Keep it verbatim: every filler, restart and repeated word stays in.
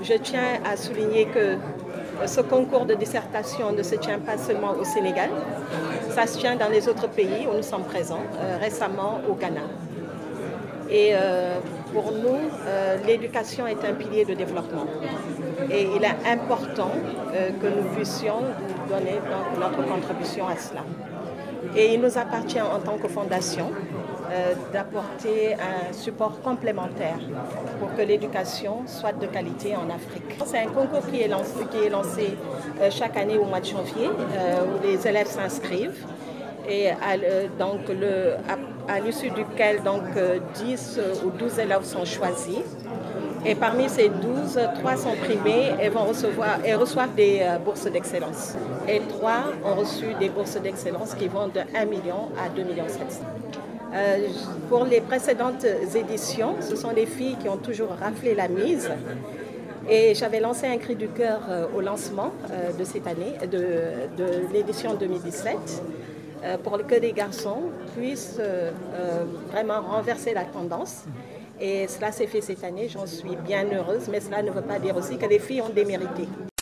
je tiens à souligner que ce concours de dissertation ne se tient pas seulement au Sénégal, ça se tient dans les autres pays où nous sommes présents, euh, récemment au Ghana. Et euh, pour nous, euh, l'éducation est un pilier de développement. Et il est important euh, que nous puissions donner donc, notre contribution à cela. Et il nous appartient en tant que fondation euh, d'apporter un support complémentaire pour que l'éducation soit de qualité en Afrique. C'est un concours qui est lancé, qui est lancé euh, chaque année au mois de janvier, euh, où les élèves s'inscrivent. Et à, donc le, à, à l'issue duquel donc, dix ou douze élèves sont choisis. Et parmi ces douze, trois sont primés et, vont recevoir, et reçoivent des euh, bourses d'excellence. Et trois ont reçu des bourses d'excellence qui vont de un million à deux millions sept cents. Euh, pour les précédentes éditions, ce sont les filles qui ont toujours raflé la mise. Et j'avais lancé un cri du cœur euh, au lancement euh, de cette année, de, de l'édition deux mille dix-sept. Pour que les garçons puissent euh, euh, vraiment renverser la tendance. Et cela s'est fait cette année, j'en suis bien heureuse, mais cela ne veut pas dire aussi que les filles ont démérité.